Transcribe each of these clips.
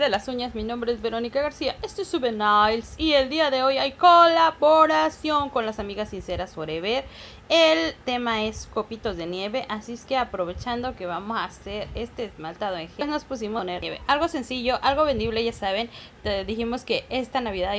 de las uñas, mi nombre es Verónica García, esto es Sube Nails y el día de hoy hay colaboración con las amigas sinceras Forever. El tema es copitos de nieve, así es que aprovechando que vamos a hacer este esmaltado en gel, pues nos pusimos a poner nieve. Algo sencillo, algo vendible, ya saben, dijimos que esta Navidad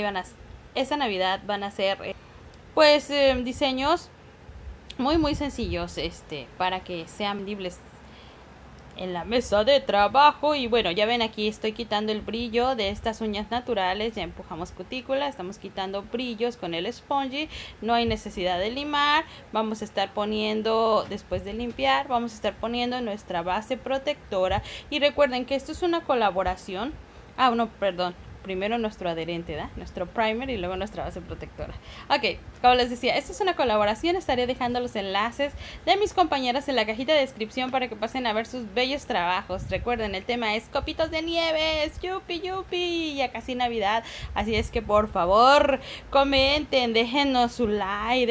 van a ser pues diseños muy sencillos para que sean vendibles en la mesa de trabajo. Y bueno, ya ven, aquí estoy quitando el brillo de estas uñas naturales. Ya empujamos cutícula, estamos quitando brillos con el spongy, no hay necesidad de limar. Vamos a estar poniendo, después de limpiar, vamos a estar poniendo nuestra base protectora. Y recuerden que esto es una colaboración, no, perdón, primero nuestro adherente, nuestro primer y luego nuestra base protectora. Ok, como les decía, esto es una colaboración. Estaré dejando los enlaces de mis compañeras en la cajita de descripción para que pasen a ver sus bellos trabajos. Recuerden, el tema es copitos de nieves, yupi, ya casi Navidad, así es que por favor comenten, déjenos su like,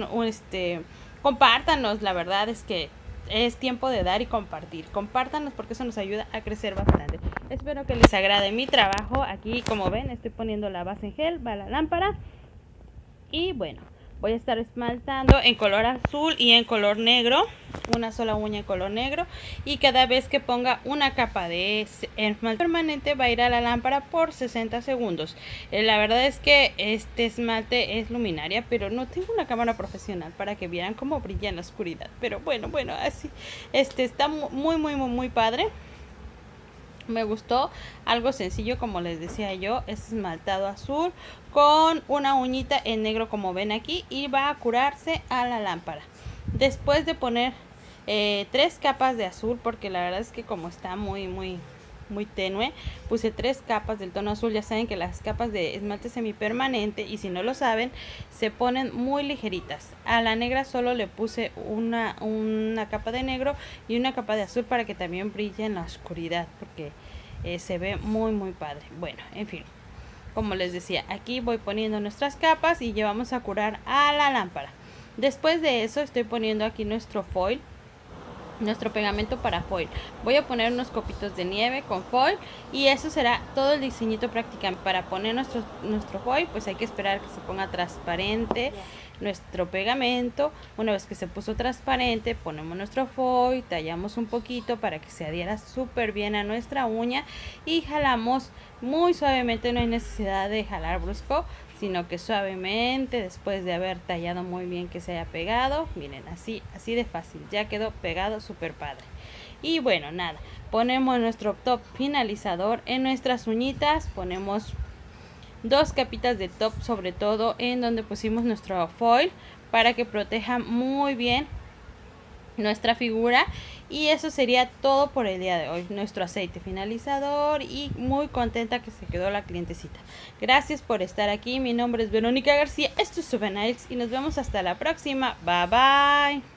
compártanos. La verdad es que es tiempo de dar y compartir. Compártanos porque eso nos ayuda a crecer bastante. Espero que les agrade mi trabajo. Aquí, como ven, estoy poniendo la base en gel, va la lámpara. Y bueno, voy a estar esmaltando en color azul y en color negro. Una sola uña en color negro. Y cada vez que ponga una capa de esmalte permanente va a ir a la lámpara por 60 segundos. La verdad es que este esmalte es luminaria, pero no tengo una cámara profesional para que vieran cómo brilla en la oscuridad. Pero bueno, así está muy padre. Me gustó, algo sencillo, como les decía yo, es esmaltado azul con una uñita en negro, como ven aquí, y va a curarse a la lámpara. Después de poner 3 capas de azul, porque la verdad es que como está muy tenue, puse 3 capas del tono azul. Ya saben que las capas de esmalte semipermanente, y si no lo saben, se ponen muy ligeritas. A la negra solo le puse una capa de negro y una capa de azul para que también brille en la oscuridad, porque se ve muy padre. Bueno, en fin, como les decía, aquí voy poniendo nuestras capas y llevamos a curar a la lámpara. Después de eso estoy poniendo aquí nuestro foil, nuestro pegamento para foil. Voy a poner unos copitos de nieve con foil y eso será todo el diseñito prácticamente. Para poner nuestro foil, pues hay que esperar que se ponga transparente nuestro pegamento. Una vez que se puso transparente, ponemos nuestro foil, tallamos un poquito para que se adhiera súper bien a nuestra uña y jalamos muy suavemente. No hay necesidad de jalar brusco, sino que suavemente, después de haber tallado muy bien, que se haya pegado. Miren, así de fácil, ya quedó pegado súper padre. Y bueno, nada, ponemos nuestro top finalizador en nuestras uñitas, ponemos 2 capitas de top, sobre todo en donde pusimos nuestro foil, para que proteja muy bien nuestra figura. Y eso sería todo por el día de hoy, nuestro aceite finalizador, y muy contenta que se quedó la clientecita. Gracias por estar aquí, mi nombre es Verónica García, esto es Sube Nails y nos vemos hasta la próxima. Bye.